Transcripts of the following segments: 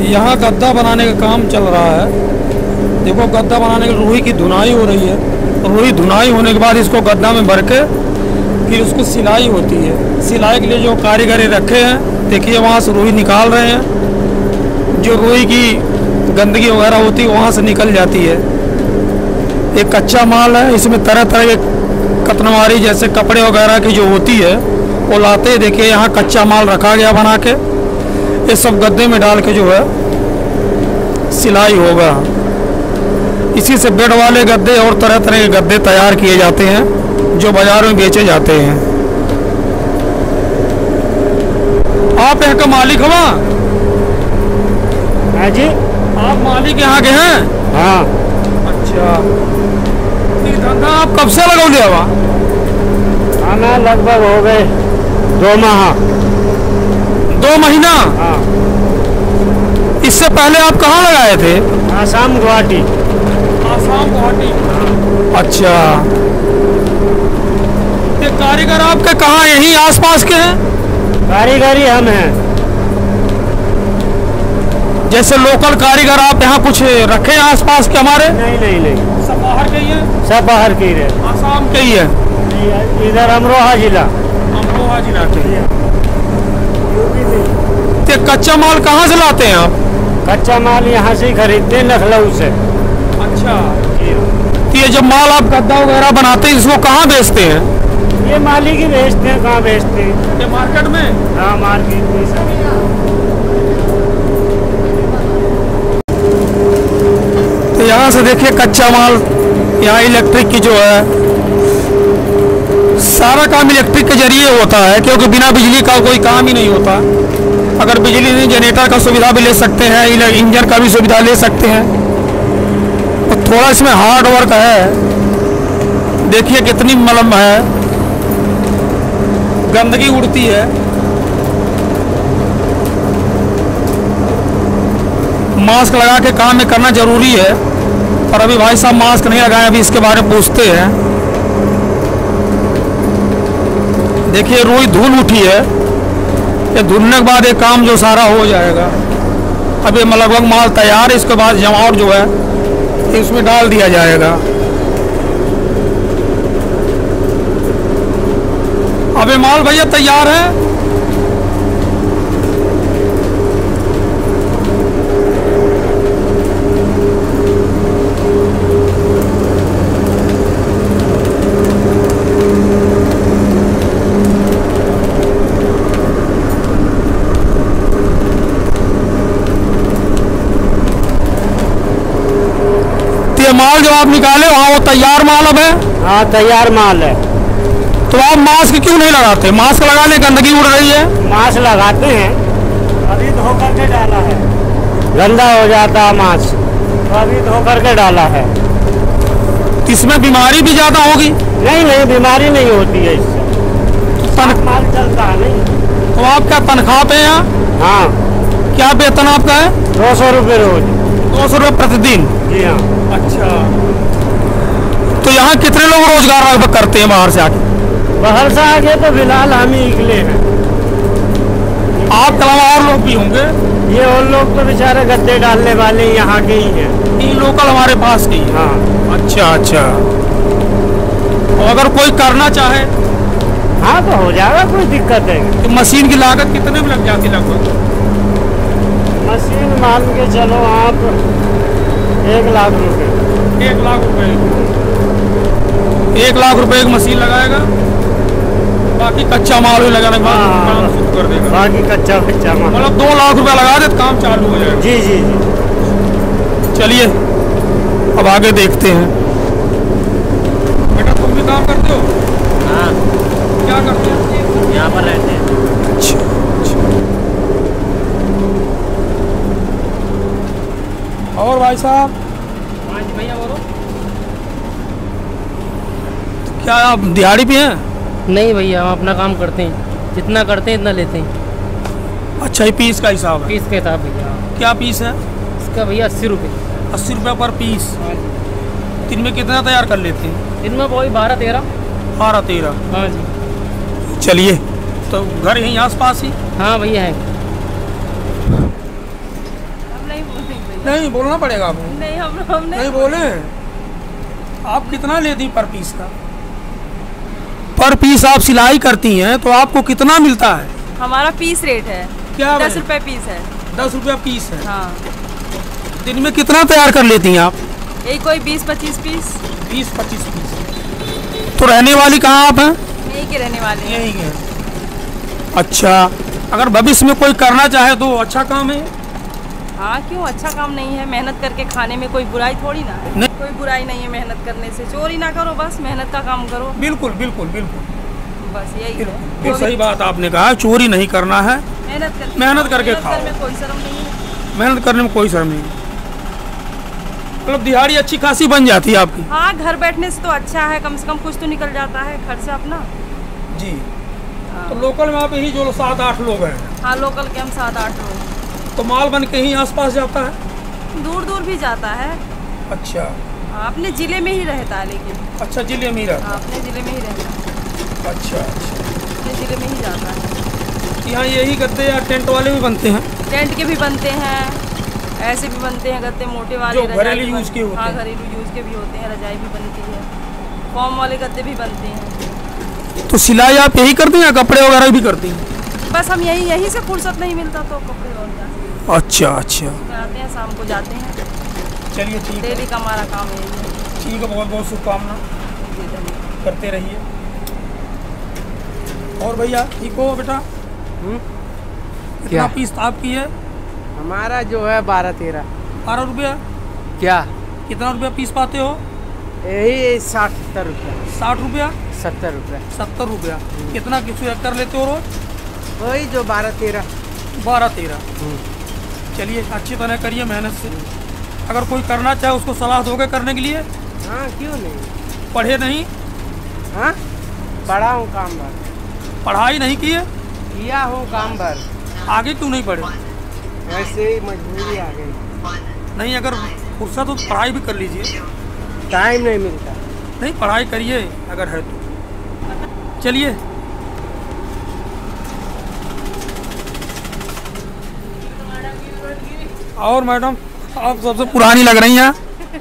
यहाँ गद्दा बनाने का काम चल रहा है। देखो गद्दा बनाने के रुई की धुनाई हो रही है। रुई धुनाई होने के बाद इसको गद्दा में भर के फिर उसको सिलाई होती है। सिलाई के लिए जो कारीगर रखे हैं, देखिए वहाँ से रुई निकाल रहे हैं। जो रुई की गंदगी वगैरह होती है वहाँ से निकल जाती है। एक कच्चा माल है, इसमें तरह तरह के कतनवारी जैसे कपड़े वगैरह की जो होती है वो लाते हैं। देखिए यहाँ कच्चा माल रखा गया बना के, ये सब गद्दे में डाल के जो है सिलाई होगा। इसी से बेड वाले गद्दे और तरह तरह के गद्दे तैयार किए जाते हैं जो बाजार में बेचे जाते हैं। आप यहाँ का मालिक हो? हाँ जी। आप मालिक यहाँ के हैं? हाँ। अच्छा, धंधा आप कब से लगौले हवा? हमें लगभग हो गए 2 माह। 2 महीना? हाँ। इससे पहले आप कहाँ लगाए थे? आसाम गुवाहाटी। आसाम गुवाहाटी। अच्छा, ये कारीगर आपके कहाँ यहीं आसपास के हैं? कारीगरी हम हैं। जैसे लोकल कारीगर आप यहाँ कुछ रखे हैं आसपास के हमारे? नहीं नहीं नहीं, सब बाहर के ही हैं? सब बाहर के ही रहे। आसाम के ही है? इधर अमरोहा जिला। अमरोहा जिला के। ये कच्चा माल कहाँ से लाते हैं आप? कच्चा माल यहाँ से ही खरीदते हैं, लखनऊ से। अच्छा, तो ये जब माल आप गद्दा वगैरह बनाते हैं इसको कहाँ बेचते हैं? ये मालिक ही बेचते हैं। कहाँ बेचते हैं? ये मार्केट में? हाँ, मार्केट में सब। तो यहाँ से देखिए कच्चा माल, यहाँ इलेक्ट्रिक की जो है सारा काम इलेक्ट्रिक के जरिए होता है, क्योंकि बिना बिजली का कोई काम ही नहीं होता। अगर बिजली नहीं, जनरेटर का सुविधा भी ले सकते हैं, इंजन का भी सुविधा ले सकते हैं। तो थोड़ा इसमें हार्ड वर्क है। देखिए कितनी मलम है, गंदगी उड़ती है। मास्क लगा के काम में करना जरूरी है, पर अभी भाई साहब मास्क नहीं लगाए, अभी इसके बारे में पूछते हैं। देखिए रुई धूल उठी है, ये धुलने के बाद ये काम जो सारा हो जाएगा। अब ये लगभग माल तैयार है, इसके बाद जमावट जो है इसमें डाल दिया जाएगा। अब ये माल भैया तैयार है। माल जो आप निकाले वहाँ वो तैयार माल अब है? हाँ, तैयार माल है। तो आप मास्क क्यों नहीं लगाते? मास्क लगाने गंदगी उड़ रही है। मास्क लगाते हैं, अभी धो करके डाला है। गंदा हो जाता है मास्क, तो अभी धो करके डाला है। इसमें बीमारी भी ज्यादा होगी? नहीं नहीं, बीमारी नहीं होती है इससे। माल चलता है नहीं। तो आप क्या तनख्वाह पे हैं? हाँ। क्या वेतन आपका है? 200 रुपये रोज। 200 रुपये प्रतिदिन? जी हाँ। अच्छा, तो यहाँ कितने लोग रोजगार करते हैं बाहर से आके? बाहर से आके तो फिलहाल हम ही निकले हैं। आप अलावा और लोग भी होंगे? ये और लोग तो बेचारे गद्दे डालने वाले यहाँ के ही हैं। ये लोकल हमारे पास के ही? हाँ। अच्छा अच्छा, और अगर कोई करना चाहे? हाँ, तो हो जाएगा, कोई दिक्कत है। तो मशीन की लागत कितने में लग जाती लगभग? मशीन मान के चलो आप 1 लाख रुपए। 1 लाख रुपए? 1 लाख रुपए एक मशीन लगाएगा, बाकी कच्चा माल भी लगाने के बाद काम शुरू कर देगा। बाकी कच्चा माल मतलब 2 लाख रुपए लगा दे काम चालू हो जाएगा। जी जी जी। चलिए अब आगे देखते हैं। बेटा तुम भी काम करते हो? हाँ। क्या करते हो? यहाँ पर रहते हैं। अच्छा अच्छा। और भाई साहब? हाँ जी भैया, बोलो। क्या आप दिहाड़ी पे हैं? नहीं भैया, हम अपना काम करते हैं, जितना करते हैं इतना लेते हैं। अच्छा, ये पीस का हिसाब है? पीस के हिसाब भैया। क्या पीस है इसका भैया? 80 रुपये। 80 रुपये पर पीस? दिन में कितना तैयार कर लेते हैं? दिन में वही 12-13। 12-13? हाँ जी। चलिए, तो घर यहीं आस पास ही? हाँ भैया है। नहीं बोलना पड़ेगा आपको। नहीं हम नहीं बोले। आप कितना लेती पर पीस का? पर पीस आप सिलाई करती हैं तो आपको कितना मिलता है? हमारा पीस रेट है। क्या 10 रुपए पीस है। 10 रुपया पीस है। हाँ। दिन में कितना तैयार कर लेती हैं आप? यही कोई 20-25 पीस। 20-25 पीस। तो रहने वाली कहाँ आप हैं? यही के रहने वाले हैं। यही है। अच्छा, अगर भविष्य में कोई करना चाहे तो अच्छा काम है। हाँ क्यों, अच्छा काम नहीं है? मेहनत करके खाने में कोई बुराई थोड़ी ना है। नहीं। कोई बुराई नहीं है मेहनत करने से। चोरी ना करो, बस मेहनत का काम करो। बिल्कुल बिल्कुल बिल्कुल बस यही है। बिल्कुल सही बात आपने कहा, चोरी नहीं करना है, मेहनत करके खाओ। मेहनत करने में कोई शर्म नहीं है। मेहनत करने में कोई शर्म नहीं। मतलब दिहाड़ी अच्छी खासी बन जाती है आपकी। हाँ, घर बैठने से तो अच्छा है, कम से कम कुछ तो निकल जाता है खर्चा अपना। जी। तो लोकल में आप यही जो 7-8 लोग हैं? हाँ, लोकल के हम 7-8 लोग। तो माल बन के ही आसपास जाता है? दूर दूर भी जाता है। अच्छा। हाँ, अपने जिले में ही रहता है लेकिन। अच्छा, जिले में ही रहता है। हाँ, अपने जिले में ही रहता है। अच्छा अच्छा। अपने जिले में ही जाता है। यहाँ यही गद्दे या टेंट वाले भी बनते हैं? टेंट के भी बनते हैं, ऐसे भी बनते हैं गद्दे मोटे वाले। जो घरेलू यूज के होते हैं। हाँ, घरेलू यूज के भी होते हैं, रजाई भी बनती है, फॉर्म वाले गद्दे भी बनते हैं। तो सिलाई आप यही करती हैं या कपड़े वगैरह भी करती हैं? बस हम यहीं से फुर्सत नहीं मिलता तो कपड़े और क्या। अच्छा अच्छा। आते हैं, शाम को जाते हैं। चलिए ठीक है। डेली का हमारा काम है ये। ठीक है, बहुत बहुत शुभकामना, करते रहिए। और भैया ठीक हो बेटा? कितना पीस आपकी है? हमारा जो है 12-13। 12 रुपया? क्या कितना रुपया पीस पाते हो? यही 60-70 रुपया। 60 रुपया? 70 रुपया। 70 रुपया। कितना किस कर लेते हो रोज? वही जो 12-13। 12-13। चलिए, अच्छी तरह करिए मेहनत से। अगर कोई करना चाहे उसको सलाह दोगे करने के लिए? हाँ क्यों नहीं। पढ़े नहीं? हाँ, पढ़ा हूँ काम भर। पढ़ाई नहीं किए? किया हूँ काम भर। आगे क्यों नहीं पढ़े? वैसे ही मजबूरी आ गई। नहीं, अगर फुर्सत हो तो पढ़ाई भी कर लीजिए। टाइम नहीं मिलता। नहीं, पढ़ाई करिए अगर है तो। चलिए। और मैडम, आप सबसे पुरानी लग रही हैं।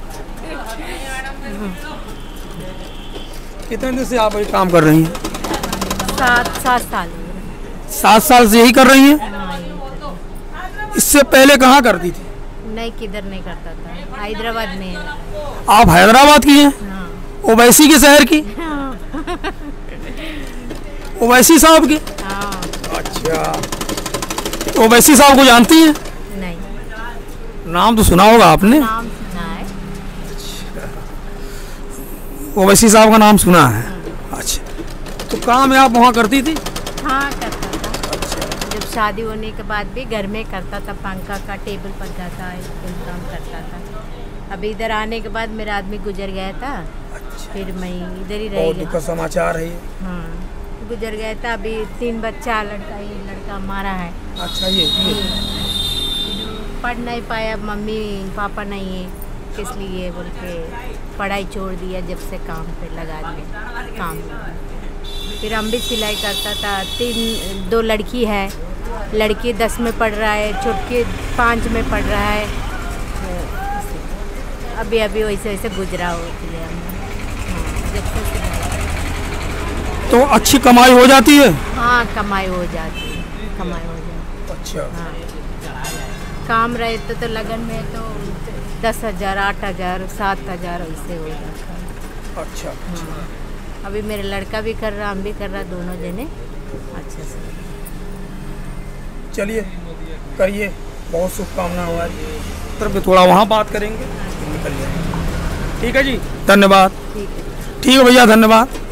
कितने दिन से आप ये काम कर रही हैं? 7 साल। 7 साल से यही कर रही हैं? इससे पहले कहाँ करती थी? नहीं, किधर नहीं करता था, हैदराबाद में है। आप हैदराबाद की हैं? हाँ। ओवैसी के शहर की? ओवैसी साहब की? हाँ। अच्छा। ओवैसी साहब को जानती हैं? नहीं। नाम तो सुना होगा आपने? नाम सुना है। ओवैसी साहब का नाम सुना है। अच्छा, तो काम है आप वहाँ करती थी? हाँ, करता था। जब शादी होने के बाद भी घर में करता था, पंखा का टेबल पर जाता है, काम करता था। अभी इधर आने के बाद मेरा आदमी गुजर गया था। अच्छा। फिर मैं इधर ही बहुत रह दुख का समाचार है ये। हाँ, गुजर गया था। अभी 3 बच्चा, लड़का हमारा है। अच्छा, ये पढ़ नहीं पाया, मम्मी पापा नहीं है, इसलिए बोल के पढ़ाई छोड़ दिया। जब से काम पे लगा दिया काम। फिर हम भी सिलाई करता था। 2 लड़की है, लड़की 10 में पढ़ रहा है, छोटकी 5 में पढ़ रहा है। अभी वैसे वैसे गुजरा होती है। जब से सिलाई। तो अच्छी कमाई हो जाती है? हाँ, कमाई हो जाती है, कमाई हो जाती है। अच्छा। हाँ, काम रहते तो लगन में तो 10,000, 8,000, 7,000 ऐसे हो जाता है। अच्छा। हाँ, अभी मेरा लड़का भी कर रहा, हम भी कर रहा, दोनों जने अच्छे से। चलिए, करिए, बहुत शुभकामना हमारी तरफ से। थोड़ा वहाँ बात करेंगे, निकल जाएंगे। ठीक है जी, धन्यवाद। ठीक है। ठीक है भैया, धन्यवाद।